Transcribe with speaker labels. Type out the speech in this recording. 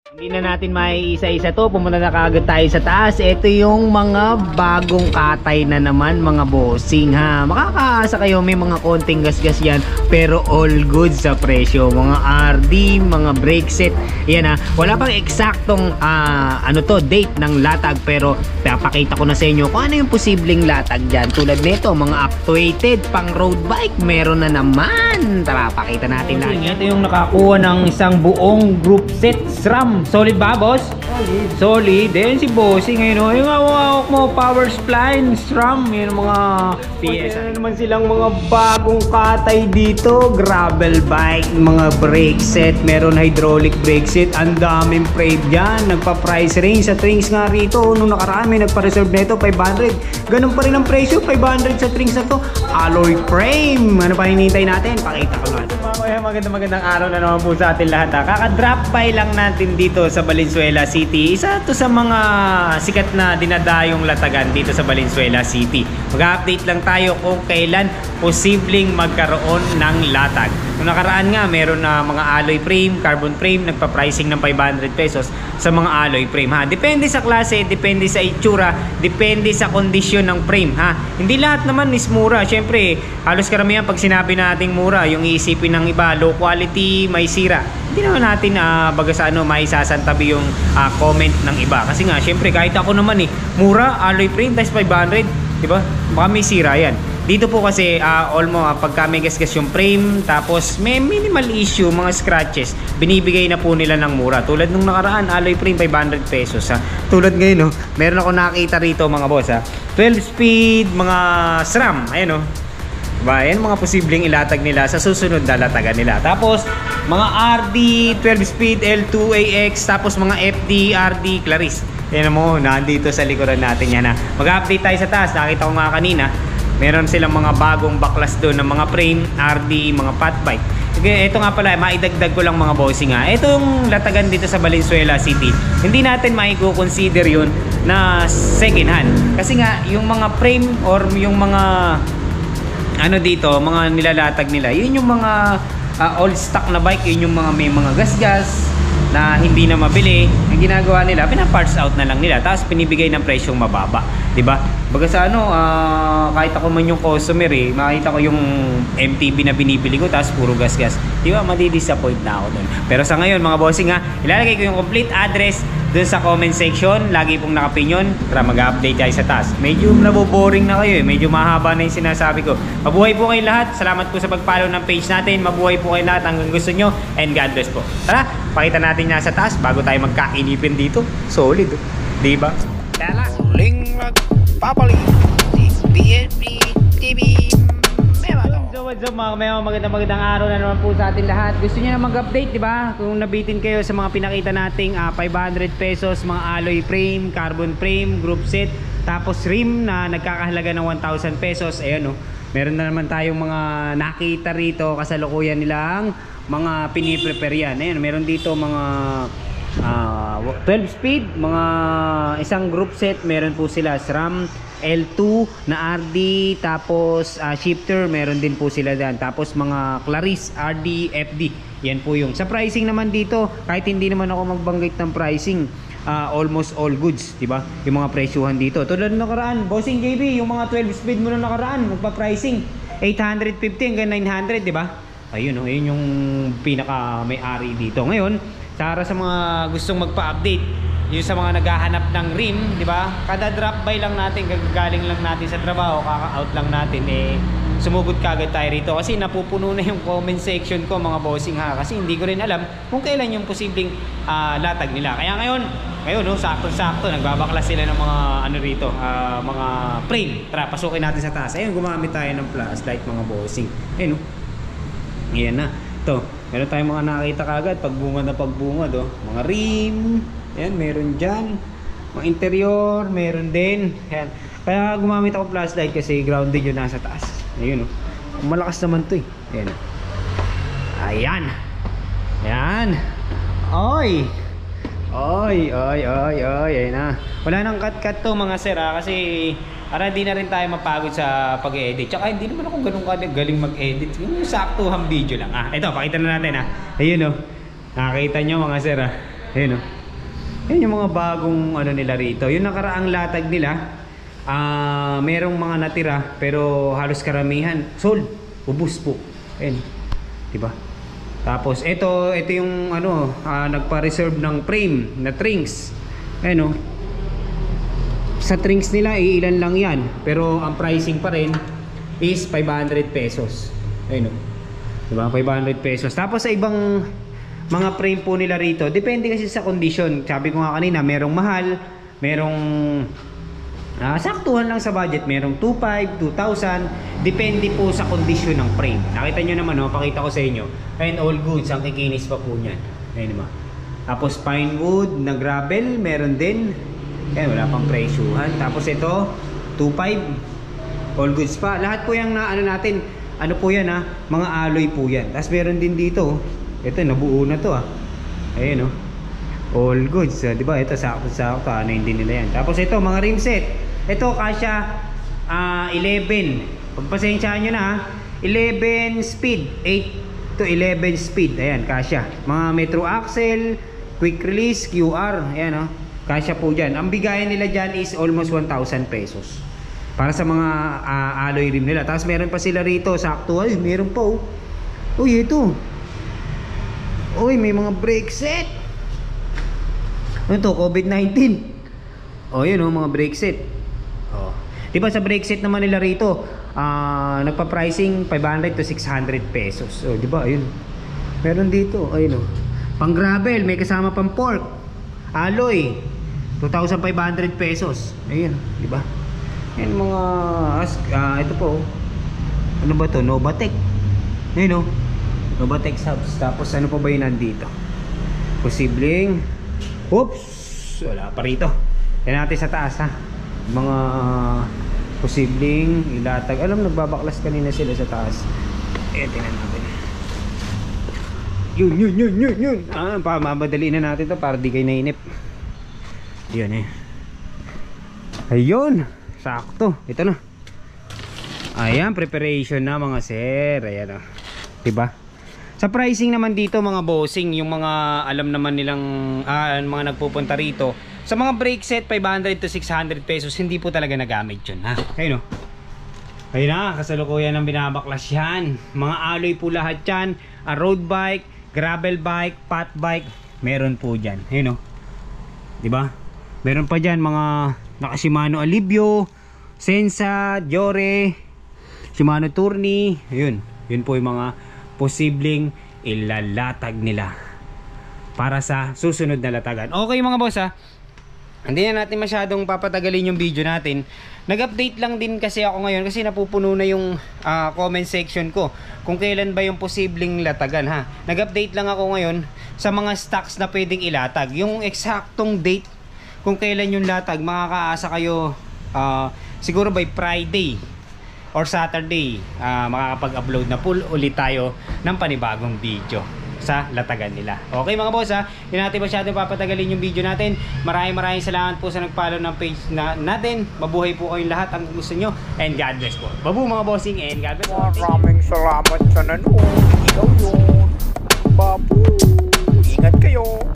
Speaker 1: Hindi na natin maiisa-isa to. Pumunta na kagad tayo sa taas. Ito yung mga bagong katay na naman, mga bossing ha. Makakaasa kayo, may mga konting gasgas yan, pero all good sa presyo. Mga RD, mga brake set. Yan ha. Wala pang eksaktong date ng latag, pero papakita ko na sa inyo kung ano yung posibleng latag dyan. Tulad nito, mga actuated pang road bike, meron na naman. Tara, pakita natin lang. Ito yung nakakuha ng isang buong group set SRAM. Solid ba, boss? Solid. Solid. Then si bossing ngayon, yung hawak mo, power spline, SRAM, yun mga PS. Meron naman silang mga bagong katay dito. Gravel bike, mga brake set, meron hydraulic brake set. Ang daming frame dyan. Nagpa-price range sa Trinks nga rito. Nung nakaraan, may nagpa-reserve na ito, 500. Ganun pa rin ang presyo, 500 sa Trinks na to. Alloy frame. Ano pa hinihintay natin? Pakita ko nga. Magandang araw na naman po sa atin lahat ha. Kaka-drop by lang natin dito sa Valenzuela City. Isa to sa mga sikat na dinadayong latagan dito sa Valenzuela City. Mag-update lang tayo kung kailan posibleng magkaroon ng latag. Nung nakaraan nga, meron na mga alloy frame, carbon frame, nagpa-pricing ng 500 pesos sa mga alloy frame ha. Depende sa klase, depende sa itsura, depende sa kondisyon ng frame ha. Hindi lahat naman is mura. Siyempre, halos karamihan pag sinabi nating mura, yung iisipin ng iba, low quality, may sira. Hindi naman natin baga sa may sasantabi yung comment ng iba. Kasi nga, siyempre, kahit ako naman mura, alloy frame, times 500, diba? Baka may sira yan. Dito po kasi pagka may gasgas yung frame, tapos may minimal issue, mga scratches, binibigay na po nila ng mura. Tulad nung nakaraan, alloy frame 500 pesos ha. Tulad ngayon meron ako nakita rito mga boss ha. 12 speed, mga SRAM, ayan diba? Yan mga posibleng ilatag nila sa susunod na latagan nila. Tapos mga RD, 12 speed, L2AX, tapos mga FD, RD, Claris. Yan mo, nandito sa likuran natin yan ha. Mag-update tayo sa taas, nakita ko nga kanina. Meron silang mga bagong baklas doon ng mga frame, RD, mga fat bike. Okay, ito nga pala, maidagdag ko lang mga bossing ha. Itong latagan dito sa Valenzuela City, hindi natin maiko-consider yun na second hand. Kasi nga, yung mga frame or yung mga dito, mga nilalatag nila, yun yung mga old stock na bike, yun yung mga may mga gasgas na hindi na mabili. Ang ginagawa nila, pina-parts out na lang nila, tapos pinibigay ng presyong mababa, di ba? Baga sa kahit ako man yung customer makita ko yung MTB na binibili ko tapos puro gas-gas, di ba? Madi-disappoint na ako dun. Pero sa ngayon mga bossing ilalagay ko yung complete address dun sa comment section. Lagi pong nakapinyon. Tara, mag-update tayo sa taas. Medyo naboboring na kayo medyo mahaba na yung sinasabi ko. Mabuhay po kayo lahat. Salamat po sa pag-follow ng page natin. Mabuhay po kayo lahat hanggang gusto nyo, and God bless po. Tara, pakita natin nga sa taas bago tayo magkainipin dito. Solid di ba? Tara, huling magpapalit BNB TV. What's up mga magandang araw na naman po sa atin lahat. Gusto niyo na mag-update, di ba? Kung nabitin kayo sa mga pinakita nating 500 pesos, mga alloy frame, carbon frame, group set, tapos rim na nagkakahalaga ng 1,000 pesos. Ayan meron na naman tayong mga nakita rito, kasalukuyan nilang mga piniprepare yan. Ayan, meron dito mga 12 speed, mga isang group set, meron po sila SRAM, L2 na RD, tapos shifter, meron din po sila dyan. Tapos mga Claris, RD, FD, yan po yung sa pricing naman dito. Kahit hindi naman ako magbanggit ng pricing, almost all goods, diba? Yung mga presyuhan dito. Tulad ng nakaraan, bossing JB, yung mga 12 speed mo na nakaraan, magpa-pricing 850 hanggang 900, diba? Ayun ayun yung pinaka may-ari dito. Ngayon, para sa mga gustong magpa-update, yung sa mga naghahanap ng rim, di ba? Kada drop by lang natin, gagaling lang natin sa trabaho, kaka-out lang natin, sumugod kagad tayo rito kasi napupuno na yung comment section ko mga bossing ha. Kasi hindi ko rin alam kung kailan yung posibleng latag nila. Kaya ngayon sakto-sakto nagbabaklas sila ng mga rito, mga frame. Tara, pasukin natin sa taas. Ayun, gumamit tayo ng flashlight mga bossing. Ayun Ayan na. Ito, meron tayong mga nakita kagad, pagbungad na pagbungad mga rim. Ayan, meron dyan. Mga interior, meron din. Ayan. Kaya gumamit ako flashlight kasi grounded yun nasa taas. Ayun malakas naman to Ayan. Ayan. Ayan. Oy. Ayan na. Wala nang cut-cut to mga sir kasi para di na rin tayo mapagod sa pag-edit. Tsaka hindi naman ako ganun galing mag-edit. Yung saktuhang video lang. Ito, pakita na natin Ayun Nakita nyo mga sir Ayun, no? Yan yung mga bagong ano nila rito. Yung nakaraang latag nila, merong mga natira pero halos karamihan sold, ubos po. Ayun, diba? Tapos ito yung ano, nagpa-reserve ng frame na trings. Ayun, no? Sa trings nila ilan lang yan, pero ang pricing pa rin is 500 pesos. Ayun, no? Diba? 500 pesos. Tapos sa ibang mga frame po nila rito, depende kasi sa condition. Sabi ko nga kanina, merong mahal, merong saktuhan lang sa budget, merong 2,500, 2,000, depende po sa condition ng frame. Nakita nyo naman, oh, pakita ko sa inyo. And all goods, ang kikinis pa po nyan. Ayun, diba? Tapos pine wood na gravel, meron din. Wala pang presyuhan. Tapos ito 2,500, all goods pa. Lahat po yung na ano natin, ano po yan, mga alloy po yan. Tapos meron din dito, ito nabuo na to, ayun, all goods, di ba? Ito sakto ano hindi nila yan. Tapos ito mga rim set, ito kasya 11, pagpasensyaan nyo na, 11 speed, 8 to 11 speed, ayan, kasya. Mga metro axle, quick release, QR, ayan, kasya po dyan. Ang bigayan nila dyan is almost 1,000 pesos para sa mga alloy rim nila. Tapos meron pa sila rito, sakto, ay meron pa, uy, ito, uy, may mga brake set. Ano to? COVID-19. Yun, mga brake set. Diba sa brake set naman nila rito, nagpa-pricing 500 to 600 pesos. Diba, ayun. Meron dito, ayun, pang gravel, may kasama pang fork. Alloy, 2,500 pesos. Ayun, diba? Yan mga, ito po, ano ba to? Novatec. Ayun, Novatec subs. Tapos ano pa ba yun nandito? Posibleng, oops, wala pa rito. Yan natin sa taas, mga posibleng ilatag. Alam, nagbabaklas kanina sila sa taas. Tingnan natin. Yun. Mamadali na natin to para di kayo nainip. Yun, ayun, sakto. Ito na. Ayan, preparation na mga sir. Ayan, diba? Sa pricing naman dito mga bossing, yung mga alam naman nilang mga nagpupunta rito, sa mga brake set 500 to 600 pesos, hindi po talaga nagamit yun, ayun, ayun na, kasalukuyan ng binabaklas yan. Mga alloy po lahat yan, road bike, gravel bike, fat bike, meron po dyan. Ayun, diba? Meron pa dyan mga naka Shimano Alivio, Sensa, Jore, Shimano Tourney. Yun po yung mga posibleng ilalatag nila para sa susunod na latagan. Okay mga boss, hindi na natin masyadong papatagalin yung video natin. Nag-update lang din kasi ako ngayon kasi napupuno na yung comment section ko kung kailan ba yung posibleng latagan, Nag-update lang ako ngayon sa mga stocks na pwedeng ilatag. Yung eksaktong date kung kailan yung latag, makakaasa kayo siguro by Friday or Saturday, makakapag-upload na full ulit tayo ng panibagong video sa latagan nila. Okay mga boss, hindi natin masyadong papatagalin yung video natin. Maraming salamat po sa nag-follow ng page natin. Mabuhay po kayong lahat ang gusto nyo, and God bless po. Babu mga bossing, and God bless po.
Speaker 2: Maraming salamat sa nanood. Ikaw yun, Babu. Ingat kayo.